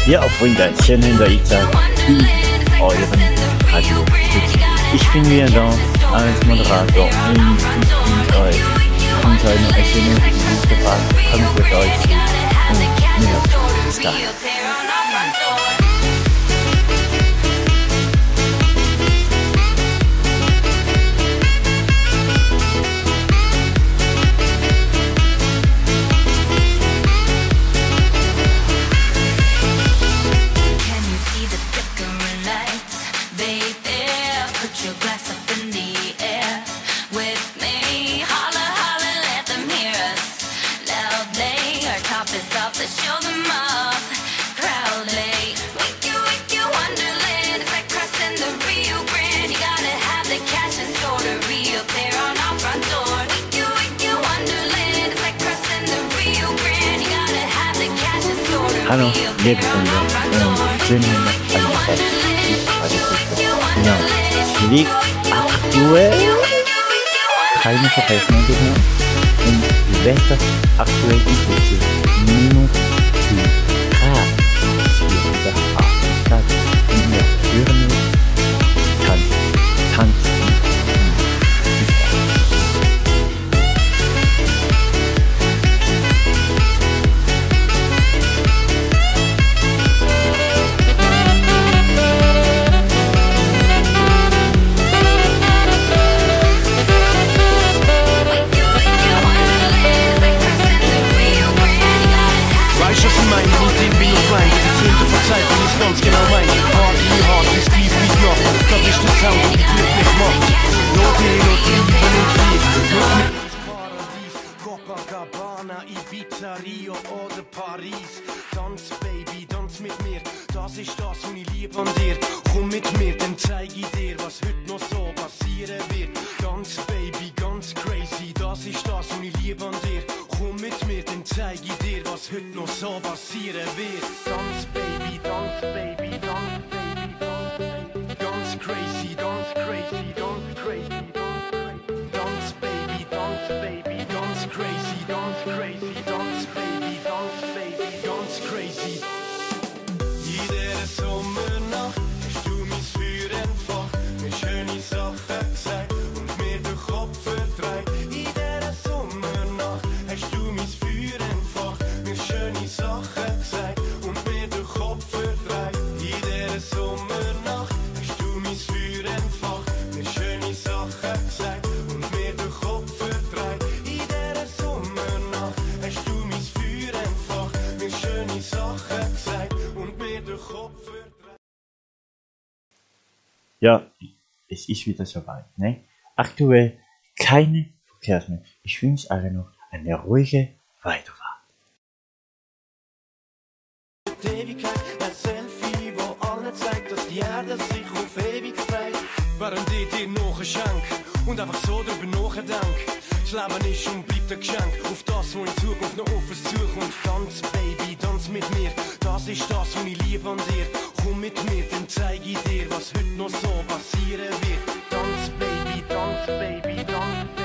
Ja, Freundchen in der Itzeit in eurem Radio. Ich bin wieder da als Moderator und ich euch und eine schöne gute Fahrt. Kommt mit euch und mir bis gleich. Hallo, liebe Freunde, und schön, dass ihr alle genau, es liegt aktuell keine Verkehrsmeldung mehr und die Wetter aktuell ist minus 4 Grad. Das ist wieder 8 Grad und wir hören uns tanzen. Ganz genau mein hart ist tief wie Knochen. Das ist der Sound, der mich glücklich macht. Liebe und Frieden Paradies, Copacabana, Ibiza, Rio oder Paris. Tanz, Baby, tanz mit mir. Das ist das, was ich liebe an dir. Komm mit mir, dann zeig ich dir, was heute noch so passieren wird. Ganz, Baby, ganz crazy. Das ist das, was ich liebe an dir. Komm mit mir, dann zeig ich dir, was heute noch so passieren wird. Tanz, Baby, dance baby, dance baby, dance baby, dance crazy, dance crazy, dance crazy, dance baby, dance baby, dance crazy, dance crazy, dance baby, dance crazy. Jede Sommernacht hast du mein Feuer entfacht, mir schöne Sachen gesagt und mir den Kopf verdreht. Jede Sommernacht hast du mein Feuer entfacht, mir schöne Sachen gesagt und mir den Kopf verdreht. Jede Sommernacht hast du mein Feuer entfacht, mir schöne Sachen gesagt und mir den Kopf verdreht. Jede Sommernacht hast du mein Feuer entfacht, mir schöne Sachen gesagt und mir den Kopf verdreht. Ja, es ist wieder soweit, ne? Aktuell keine Verkehrsmeldung. Ich wünsche alle noch eine ruhige Weiterfahrt. Die Ewigkeit, ein Selfie, wo allen zeigt, dass die Erde sich auf ewig dreht. Während ich dir noch ein Schenk und einfach so drüber nachdenk. Das Leben ist und bleibt ein Geschenk auf das, wo in Zukunft noch auf uns zukommt. Tanz, Baby, tanz mit mir, das ist das, was ich liebe an dir. Komm mit mir, dann zeig ich dir, was heute noch so passieren wird. Tanz, Baby, tanz, Baby, tanz.